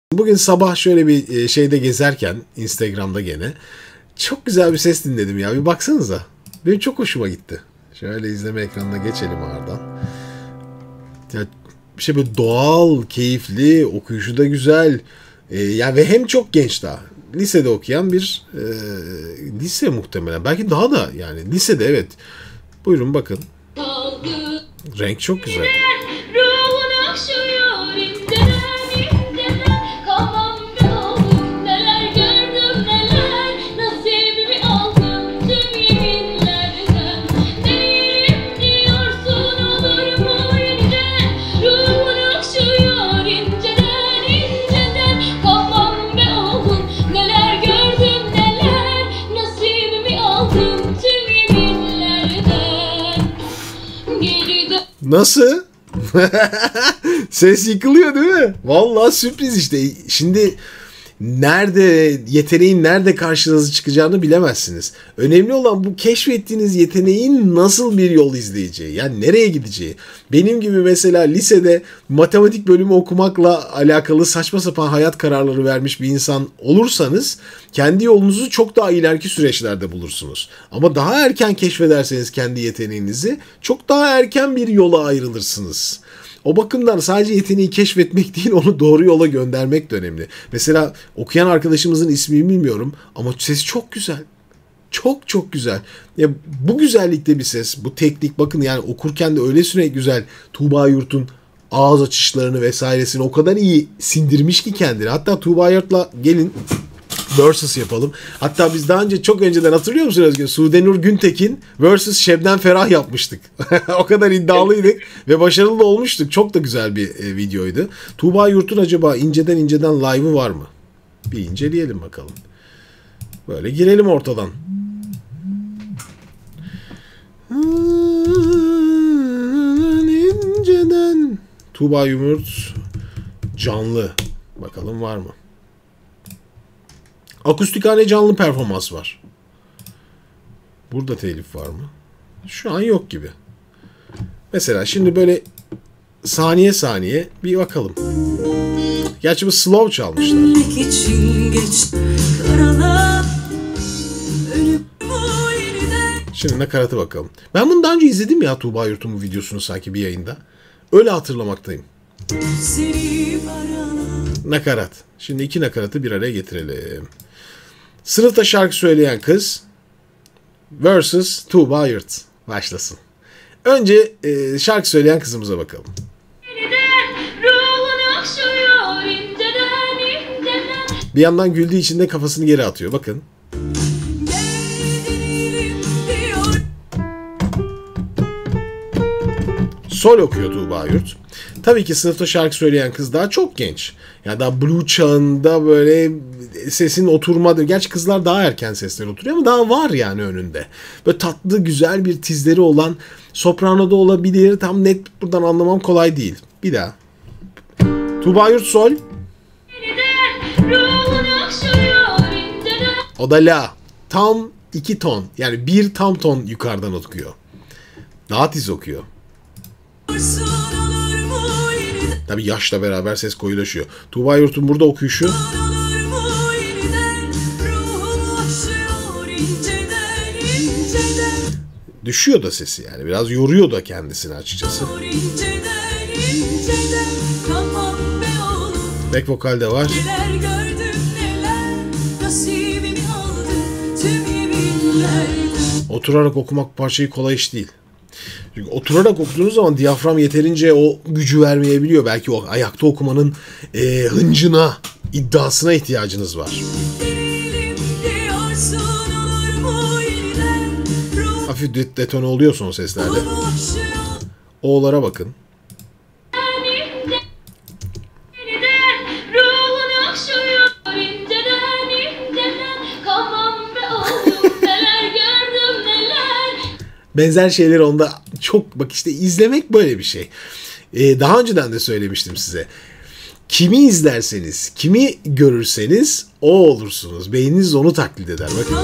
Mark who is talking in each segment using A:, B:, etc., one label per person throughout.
A: Bugün sabah şöyle bir şeyde gezerken Instagram'da gene çok güzel bir ses dinledim ya. Bir baksanıza. Benim çok hoşuma gitti. Şöyle izleme ekranına geçelim ardından. Ya bir şey böyle doğal, keyifli, okuyuşu da güzel. Ya ve hem çok genç daha. Lisede okuyan bir lise muhtemelen. Belki daha da yani lisede evet. Buyurun bakın. Renk çok güzel. Nasıl? Ses yıkılıyor değil mi? Vallahi sürpriz işte. Şimdi yeteneğin nerede karşınıza çıkacağını bilemezsiniz. Önemli olan bu keşfettiğiniz yeteneğin nasıl bir yol izleyeceği. Yani nereye gideceği. Benim gibi mesela lisede matematik bölümü okumakla alakalı saçma sapan hayat kararları vermiş bir insan olursanız kendi yolunuzu çok daha ileriki süreçlerde bulursunuz. Ama daha erken keşfederseniz kendi yeteneğinizi çok daha erken bir yola ayrılırsınız. O bakımdan sadece yeteneği keşfetmek değil, onu doğru yola göndermek de önemli. Mesela okuyan arkadaşımızın ismini bilmiyorum ama sesi çok güzel. Çok çok güzel. Ya bu güzellikte bir ses, bu teknik bakın yani okurken de öyle sürekli güzel. Tuğba Yurt'un ağız açışlarını vesairesini o kadar iyi sindirmiş ki kendini. Hatta Tuğba Yurt'la gelin versus yapalım. Hatta biz daha önce çok önceden hatırlıyor musunuz Özgür? Sudenur Güntekin versus Şebnem Ferah yapmıştık. O kadar iddialıydık ve başarılı da olmuştuk. Çok da güzel bir videoydu. Tuğba Yurt'un acaba inceden live'ı var mı? Bir inceleyelim bakalım. Böyle girelim ortadan. İnceden Tuğba Yurt canlı. Bakalım var mı? Akustikhane canlı performans var. Burada telif var mı? Şu an yok gibi. Mesela şimdi böyle saniye saniye bir bakalım. Gerçi bu slow çalmışlar. Şimdi nakaratı bakalım. Ben bunu daha önce izledim ya Tuğba Yurt'un bu videosunu sanki bir yayında. Öyle hatırlamaktayım. Nakarat. Şimdi iki nakaratı bir araya getirelim. Sınıfta şarkı söyleyen kız versus Tuğba Yurt. Başlasın. Önce şarkı söyleyen kızımıza bakalım. Bir yandan güldüğü için de kafasını geri atıyor. Bakın. Sol okuyor Tuğba Yurt. Tabii ki sınıfta şarkı söyleyen kız daha çok genç. Yani daha blue çağında böyle sesin oturmadı. Gerçi kızlar daha erken sesler oturuyor ama daha var yani önünde. Böyle tatlı, güzel bir tizleri olan soprano da olabilir. Tam net buradan anlamam kolay değil. Bir daha. Tuğba Yurt sol. O da la. Tam 2 ton. Yani bir tam ton yukarıdan okuyor. Daha tiz okuyor. Tabii yaşla beraber ses koyulaşıyor. Tuğba Yurt'un burada okuyuşu düşüyor da sesi yani. Biraz yoruyor da kendisini açıkçası. Back vokal de var. Oturarak okumak parçayı kolay iş değil. Çünkü oturarak okuduğunuz zaman diyafram yeterince o gücü vermeyebiliyor. Belki o ayakta okumanın hıncına, iddiasına ihtiyacınız var. Hafif detone oluyor son seslerde. O'lara bakın. Benzer şeyler onda çok, bak işte izlemek böyle bir şey. Daha önceden de söylemiştim size. Kimi izlerseniz, kimi görürseniz o olursunuz. Beyniniz onu taklit eder. Bakın.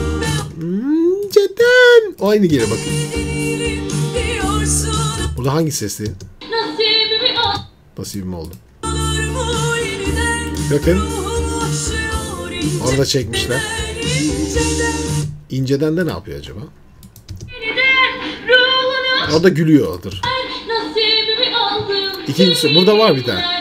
A: Cidden. O aynı gene bakın. Burada hangi sesli? Nasibim oldu. Bakın. Orada çekmişler. İnceden de ne yapıyor acaba? O da gülüyordur. İkincisi burada var bir tane.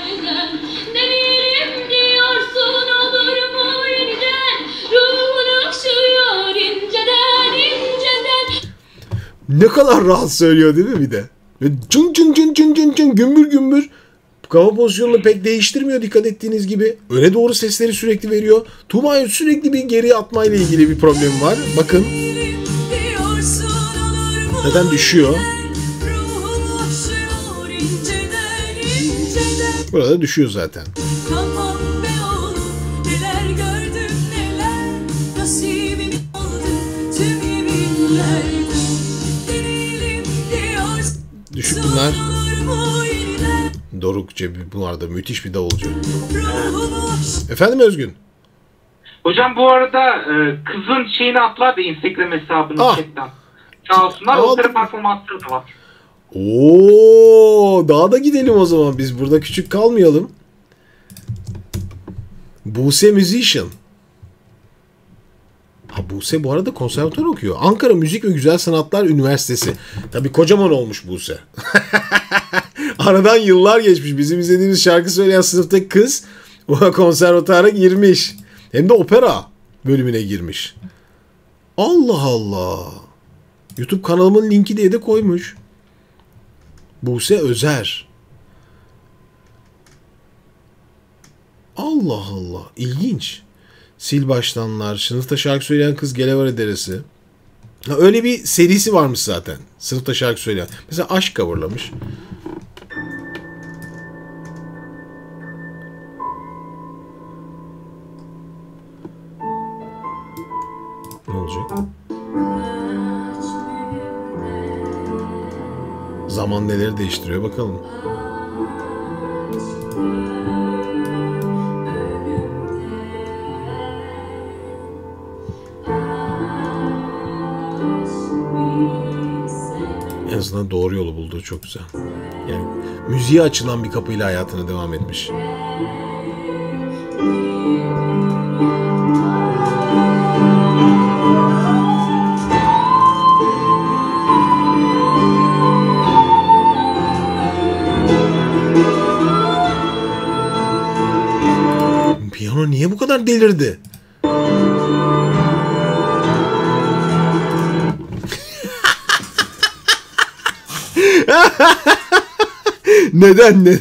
A: Ne kadar rahat söylüyor değil mi bir de? Cın cın cın cın cın cın gümbür gümbür. Kafa pozisyonunu pek değiştirmiyor dikkat ettiğiniz gibi. Öne doğru sesleri sürekli veriyor. Tuğba'nın sürekli bir geri atmayla ilgili bir problemi var. Bakın. Neden düşüyor? Burada düşüyor zaten. Düşük bunlar. Doruk Cebi bu arada müthiş bir davulcu. Efendim Özgün?
B: Hocam bu arada kızın şeyini atlar da Instagram hesabını chatten. Sağ olsunlar. Opera performansları da var.
A: Oo, daha da gidelim o zaman. Biz burada küçük kalmayalım. Buse Musician. Ha, Buse bu arada konservatuvar okuyor. Ankara Müzik ve Güzel Sanatlar Üniversitesi. Tabii kocaman olmuş Buse. Aradan yıllar geçmiş. Bizim izlediğimiz şarkı söyleyen sınıftaki kız o konservatuvara girmiş. Hem de opera bölümüne girmiş. Allah Allah. YouTube kanalımın linki diye de koymuş. Buse Özer. Allah Allah. İlginç. Sil baştanlar. Sınıfta şarkı söyleyen kız Gelevare Deresi. Ha, öyle bir serisi varmış zaten. Sınıfta şarkı söyleyen. Mesela Aşk coverlamış. Ne olacak? Zaman neleri değiştiriyor bakalım. En azından doğru yolu buldu. Çok güzel. Yani müziğe açılan bir kapıyla hayatına devam etmiş. Piyano niye bu kadar delirdi? Neden?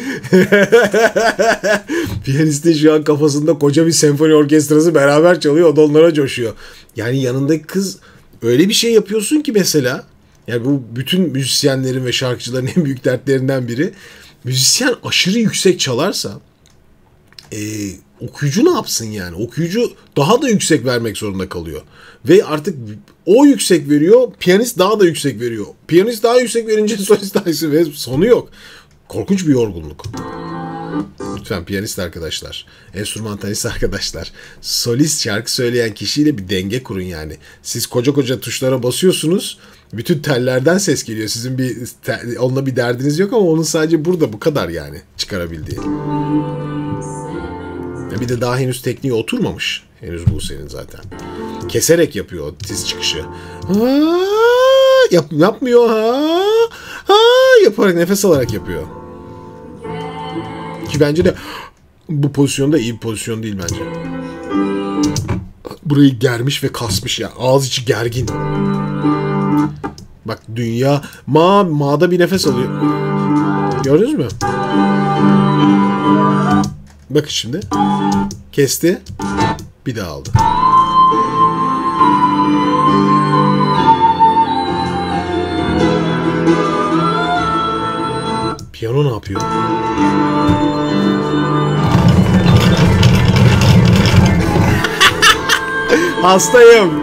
A: Piyanistin şu an kafasında koca bir senfoni orkestrası beraber çalıyor. O da onlara coşuyor. Yani yanındaki kız öyle bir şey yapıyorsun ki mesela. Yani bu bütün müzisyenlerin ve şarkıcıların en büyük dertlerinden biri. Müzisyen aşırı yüksek çalarsa okuyucu ne yapsın yani? Okuyucu daha da yüksek vermek zorunda kalıyor. Ve artık o yüksek veriyor, piyanist daha da yüksek veriyor. Piyanist daha yüksek verince solist daha yüksek veriyor. Sonu yok. Korkunç bir yorgunluk. Lütfen piyanist arkadaşlar, enstrümantalist arkadaşlar, solist şarkı söyleyen kişiyle bir denge kurun yani. Siz koca koca tuşlara basıyorsunuz, bütün tellerden ses geliyor. Sizin onunla bir derdiniz yok ama onun sadece burada bu kadar yani çıkarabildiği. Bir de daha henüz tekniğe oturmamış. Henüz bu senin zaten. Keserek yapıyor o tiz çıkışı. Yapmıyor. Yaparak, nefes alarak yapıyor. Ki bence de bu pozisyonda iyi bir pozisyon değil bence. Burayı germiş ve kasmış ya. Ağız içi gergin. Bak dünya ma'da bir nefes alıyor. Gördünüz mü? Bakın şimdi. Kesti. Bir daha aldı. Piyano ne yapıyor? Hastayım.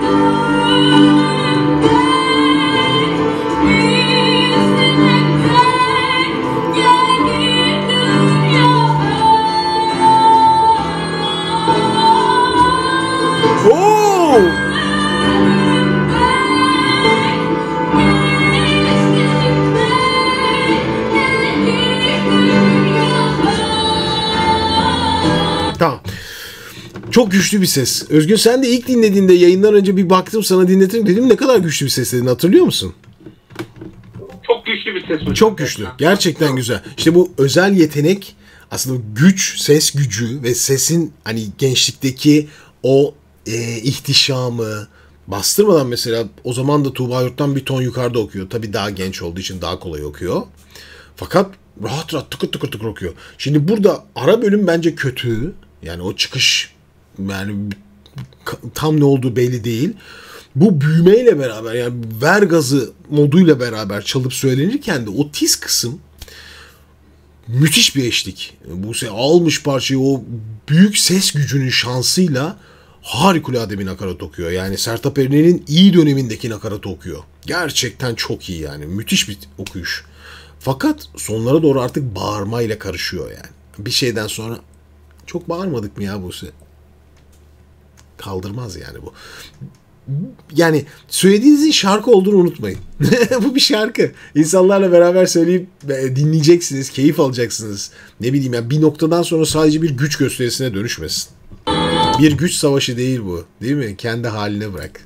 A: Çok güçlü bir ses. Özgün sen de ilk dinlediğinde yayından önce bir baktım sana dinletirim dedim ne kadar güçlü bir ses dediğini hatırlıyor musun?
B: Çok güçlü bir ses hocam.
A: Çok güçlü. Gerçekten güzel. İşte bu özel yetenek aslında güç, ses gücü ve sesin hani gençlikteki o ihtişamı bastırmadan mesela o zaman da Tuğba Yurt'tan bir ton yukarıda okuyor. Tabii daha genç olduğu için daha kolay okuyor. Fakat rahat rahat tıkır tıkır tıkır okuyor. Şimdi burada ara bölüm bence kötü. Yani o çıkış yani tam ne olduğu belli değil. Bu büyümeyle beraber yani ver gazı moduyla beraber çalıp söylenirken de o tiz kısım müthiş bir eşlik. Buse almış parçayı o büyük ses gücünün şansıyla harikulade bir nakarat okuyor. Yani Sertab Erener'in iyi dönemindeki nakaratı okuyor. Gerçekten çok iyi yani. Müthiş bir okuyuş. Fakat sonlara doğru artık bağırmayla karışıyor yani. Bir şeyden sonra çok bağırmadık mı ya Buse? Kaldırmaz yani bu. Yani söylediğinizin şarkı olduğunu unutmayın. Bu bir şarkı. İnsanlarla beraber söyleyip dinleyeceksiniz, keyif alacaksınız. Ne bileyim ya bir noktadan sonra sadece bir güç gösterisine dönüşmesin. Bir güç savaşı değil bu. Değil mi? Kendi haline bırak.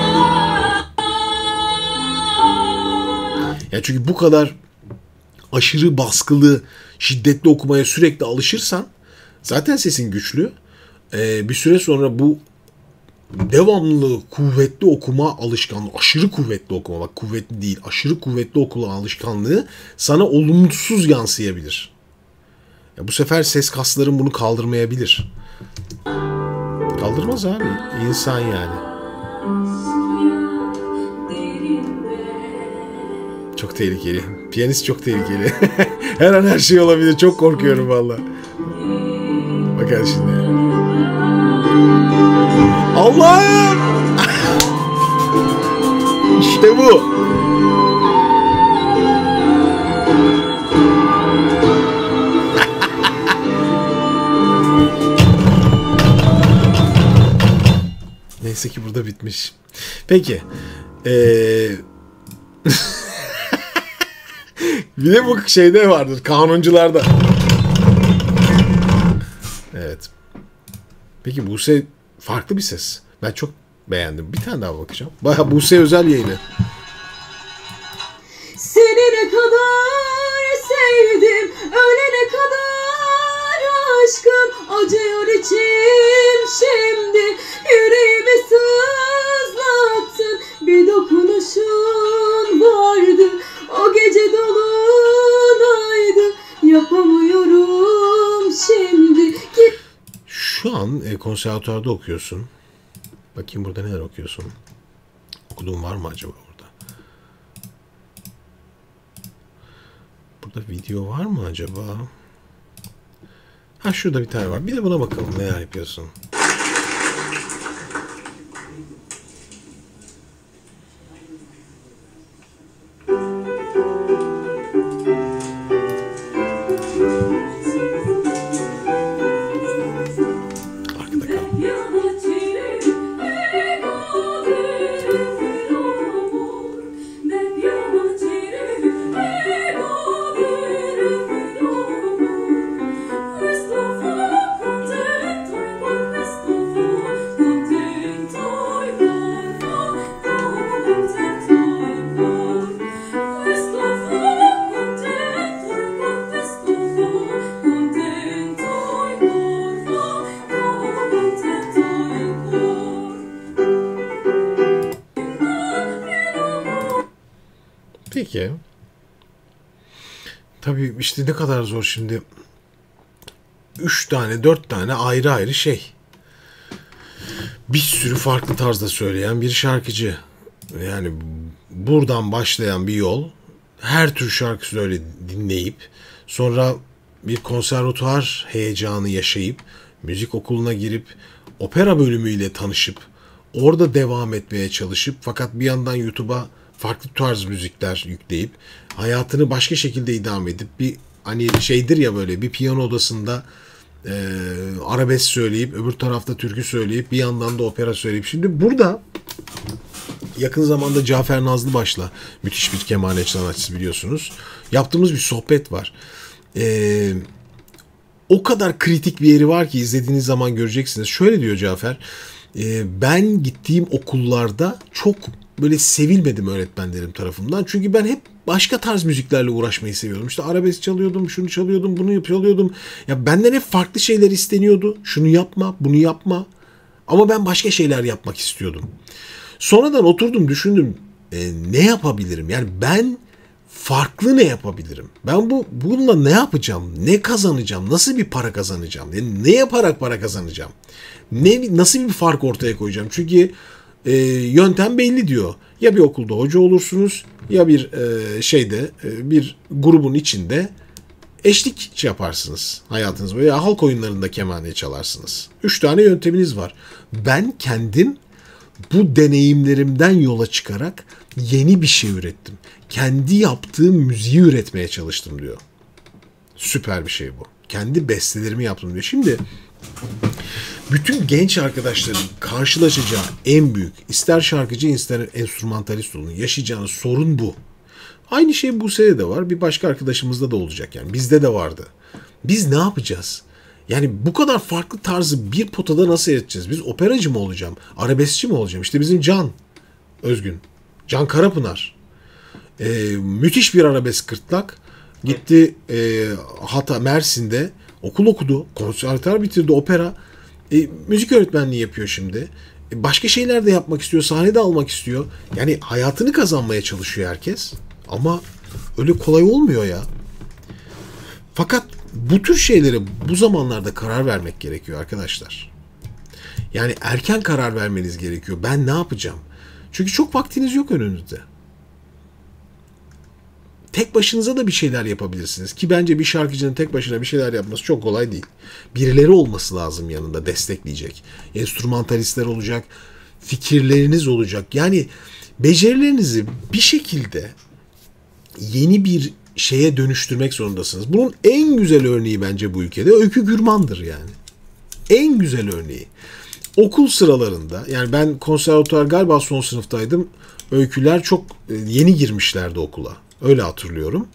A: Ya çünkü bu kadar aşırı baskılı, şiddetli okumaya sürekli alışırsan zaten sesin güçlü. Bir süre sonra bu devamlı kuvvetli okuma alışkanlığı, aşırı kuvvetli okuma, bak kuvvetli değil, aşırı kuvvetli okuma alışkanlığı sana olumsuz yansıyabilir. Ya bu sefer ses kasların bunu kaldırmayabilir. Kaldırmaz abi. İnsan yani. Çok tehlikeli. Piyanist çok tehlikeli. Her an her şey olabilir. Çok korkuyorum valla. Bakın şimdi. Allah'ım! İşte bu. Neyse ki burada bitmiş. Peki. Bir de bu şeyde vardır. Kanuncularda. Evet. Peki Buse farklı bir ses. Ben çok beğendim. Bir tane daha bakacağım. Bayağı Buse özel yayını.
C: Seni ne kadar sevdim, ölene kadar aşkım acıyor içim şimdi. Yüreğimi sızlattın, bir dokunuşun vardı. O gece dolunaydı, yapamıyorum şimdi.
A: Şu an konservatuarda okuyorsun. Bakayım burada neler okuyorsun. Okuduğun var mı acaba burada? Burada video var mı acaba? Ha şurada bir tane var. Bir de buna bakalım neler yapıyorsun. Peki. Tabii işte ne kadar zor şimdi. 3 tane 4 tane ayrı ayrı şey. Bir sürü farklı tarzda söyleyen bir şarkıcı. Yani buradan başlayan bir yol. Her tür şarkı öyle dinleyip sonra bir konservatuvar heyecanı yaşayıp müzik okuluna girip opera bölümüyle tanışıp orada devam etmeye çalışıp fakat bir yandan YouTube'a farklı tarz müzikler yükleyip hayatını başka şekilde idame edip bir hani şeydir ya böyle bir piyano odasında arabesk söyleyip öbür tarafta türkü söyleyip bir yandan da opera söyleyip şimdi burada yakın zamanda Cafer Nazlıbaş'la müthiş bir kemaneci sanatçısı biliyorsunuz. Yaptığımız bir sohbet var. o kadar kritik bir yeri var ki izlediğiniz zaman göreceksiniz. Şöyle diyor Cafer. Ben gittiğim okullarda çok böyle sevilmedim öğretmenlerim tarafından. Çünkü ben hep başka tarz müziklerle uğraşmayı seviyordum. İşte arabesk çalıyordum, şunu çalıyordum, bunu çalıyordum. Ya benden hep farklı şeyler isteniyordu. Şunu yapma, bunu yapma. Ama ben başka şeyler yapmak istiyordum. Sonradan oturdum, düşündüm. Ne yapabilirim? Yani ben farklı ne yapabilirim? Ben bununla ne yapacağım? Ne kazanacağım? Nasıl bir para kazanacağım? Yani ne yaparak para kazanacağım? Nasıl bir fark ortaya koyacağım? Çünkü yöntem belli diyor. Ya bir okulda hoca olursunuz ya bir bir grubun içinde eşlik yaparsınız hayatınız boyunca. Ya halk oyunlarında kemane çalarsınız. 3 tane yönteminiz var. Ben kendim bu deneyimlerimden yola çıkarak yeni bir şey ürettim. Kendi yaptığım müziği üretmeye çalıştım diyor. Süper bir şey bu. Kendi bestelerimi yaptım diyor. Şimdi bütün genç arkadaşların karşılaşacağı en büyük, ister şarkıcı ister enstrümantalist olun, yaşayacağınız sorun bu. Aynı şey Buse'de de var. Bir başka arkadaşımızda da olacak yani. Bizde de vardı. Biz ne yapacağız? Yani bu kadar farklı tarzı bir potada nasıl edeceğiz? Biz operacı mı olacağım? Arabeskçi mi olacağım? İşte bizim Can Özgün. Can Karapınar. Müthiş bir arabesk gırtlak. Gitti Mersin'de okul okudu. Konservatuar bitirdi, opera. Müzik öğretmenliği yapıyor şimdi. Başka şeyler de yapmak istiyor. Sahne de almak istiyor. Yani hayatını kazanmaya çalışıyor herkes. Ama öyle kolay olmuyor ya. Fakat bu tür şeylere bu zamanlarda karar vermek gerekiyor arkadaşlar. Yani erken karar vermeniz gerekiyor. Ben ne yapacağım? Çünkü çok vaktiniz yok önünüzde. Tek başınıza da bir şeyler yapabilirsiniz. Ki bence bir şarkıcının tek başına bir şeyler yapması çok kolay değil. Birileri olması lazım yanında destekleyecek. Enstrümantalistler olacak. Fikirleriniz olacak. Yani becerilerinizi bir şekilde yeni bir şeye dönüştürmek zorundasınız. Bunun en güzel örneği bence bu ülkede Öykü Gürman'dır yani. En güzel örneği. Okul sıralarında, yani ben konservatuar galiba son sınıftaydım. Öyküler çok yeni girmişlerdi okula. Öyle hatırlıyorum.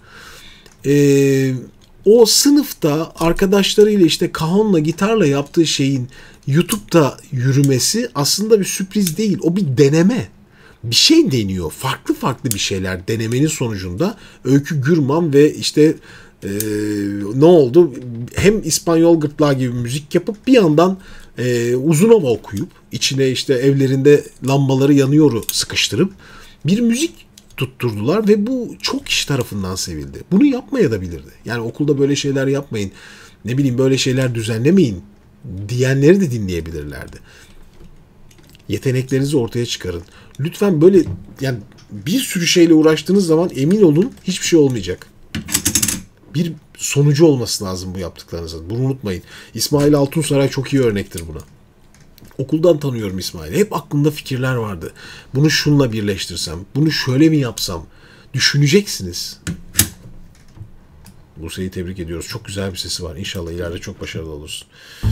A: O sınıfta arkadaşlarıyla işte kahonla, gitarla yaptığı şeyin YouTube'da yürümesi aslında bir sürpriz değil. O bir deneme. Bir şey deniyor. Farklı farklı bir şeyler denemenin sonucunda Öykü Gürman ve işte ne oldu? Hem İspanyol gırtlağı gibi müzik yapıp bir yandan uzunova okuyup içine işte evlerinde lambaları yanıyor sıkıştırıp bir müzik tutturdular ve bu çok kişi tarafından sevildi. Bunu yapmaya da bilirdi. Yani okulda böyle şeyler yapmayın, ne bileyim böyle şeyler düzenlemeyin diyenleri de dinleyebilirlerdi. Yeteneklerinizi ortaya çıkarın. Lütfen böyle yani bir sürü şeyle uğraştığınız zaman emin olun hiçbir şey olmayacak. Bir sonucu olması lazım bu yaptıklarınızın. Bunu unutmayın. İsmail Altunsaray çok iyi örnektir buna. Okuldan tanıyorum İsmail'i. Hep aklımda fikirler vardı. Bunu şunla birleştirsem, bunu şöyle mi yapsam? Düşüneceksiniz. Buse'yi tebrik ediyoruz. Çok güzel bir sesi var. İnşallah ileride çok başarılı olursun.